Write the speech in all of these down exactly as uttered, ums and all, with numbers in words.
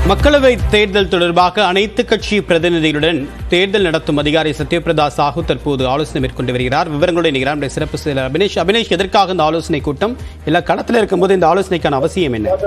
மக்களவை தேர்தல் தொடர்பாக அனைத்து கட்சி பிரதிநிதிகளுடன் தேர்தல் நடத்தும் அதிகாரி சத்யபிரதா சாஹூ தற்போது ஆலோசனை மேற்கொண்டு வருகிறார். விவரங்களுடைய நிகழ்ச்சி சிறப்பு செயலர் அபினேஷ். அபினேஷ், எதற்காக இந்த ஆலோசனை கூட்டம்? இல்ல களத்தில் இருக்கும்போது இந்த ஆலோசனைக்கான அவசியம் என்ன?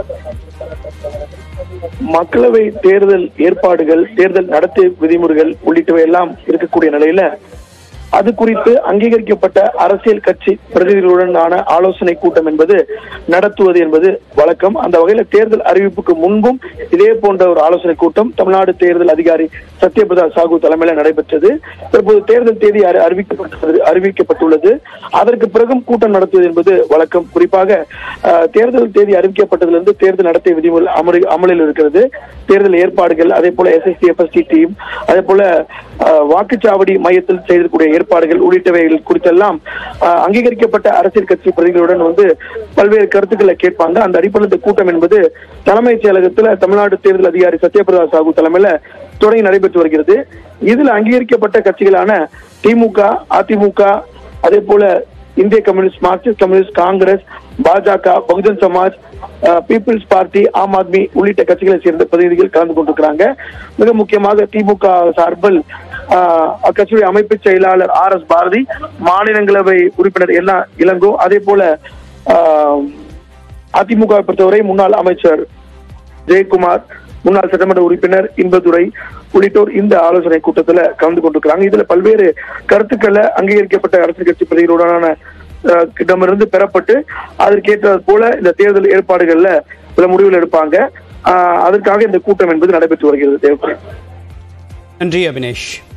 மக்களவை தேர்தல் ஏற்பாடுகள், தேர்தல் நடத்தை விதிமுறைகள் உள்ளிட்டவை எல்லாம் இருக்கக்கூடிய நிலையில அது குறித்து அங்கீகரிக்கப்பட்ட அரசியல் கட்சி பிரதிநிதிகளுடனான ஆலோசனை கூட்டம் என்பது நடத்துவது என்பது வழக்கம். அந்த வகையில தேர்தல் அறிவிப்புக்கு முன்பும் இதே போன்ற ஒரு ஆலோசனை கூட்டம் தமிழ்நாடு தேர்தல் அதிகாரி சத்யபிரதா சாஹூ தலைமையில் நடைபெற்றது. தற்போது தேர்தல் தேதி அறிவிக்கப்பட்டது அறிவிக்கப்பட்டுள்ளது. அதற்கு பிறகும் கூட்டம் நடத்துவது என்பது வழக்கம். குறிப்பாக தேர்தல் தேதி அறிவிக்கப்பட்டதிலிருந்து தேர்தல் நடத்தை விதிமுறை அமரி அமலில் இருக்கிறது. தேர்தல் ஏற்பாடுகள், அதே போல எஸ்எஸ்டி எஃப்எஸ்டி டீம், அதே போல வாக்குச்சாவடி மையத்தில் செய்திருக்கக்கூடிய ஏற்பாடுகள் உள்ளிட்டவைகள் குறித்தெல்லாம் அங்கீகரிக்கப்பட்ட அரசியல் கட்சி பிரதிகளுடன் வந்து பல்வேறு கருத்துக்களை கேட்பாங்க. அந்த அடிப்படையில் இந்த கூட்டம் என்பது தலைமைச் செயலகத்தில் தமிழ்நாடு தேர்தல் அதிகாரி சத்யபிரதா சாஹூ தலைமையில தொடங்கி நடைபெற்று வருகிறது. இதில் அங்கீகரிக்கப்பட்ட கட்சிகளான திமுக, அதிமுக, அதே போல இந்திய கம்யூனிஸ்ட், மார்க்சிஸ்ட் கம்யூனிஸ்ட், காங்கிரஸ், பாஜக, பகுஜன் சமாஜ், பீப்புள்ஸ் பார்ட்டி, ஆம் ஆத்மி உள்ளிட்ட கட்சிகளை சேர்ந்த பிரதிநிதிகள் கலந்து கொண்டிருக்கிறாங்க. மிக முக்கியமாக திமுக சார்பில் அக்கட்சியுடைய அமைப்பு செயலாளர் ஆர் எஸ் பாரதி, மாநிலங்களவை உறுப்பினர் என் இளங்கோ, அதே போல அதிமுக பொறுத்தவரை முன்னாள் அமைச்சர் ஜெயக்குமார், முன்னாள் சட்டமன்ற உறுப்பினர் இன்பதுரை உள்ளிட்டோர் இந்த ஆலோசனை கூட்டத்தில் கலந்து கொண்டிருக்கிறாங்க. இதுல பல்வேறு கருத்துக்களை அங்கீகரிக்கப்பட்ட அரசியல் கட்சி பிரதிகளுடனான இடமிருந்து பெறப்பட்டு அதற்கேற்றது போல இந்த தேர்தல் ஏற்பாடுகள்ல சில முடிவுகள் எடுப்பாங்க. அதற்காக இந்த கூட்டம் என்பது நடைபெற்று வருகிறது. நன்றி அபினேஷ்.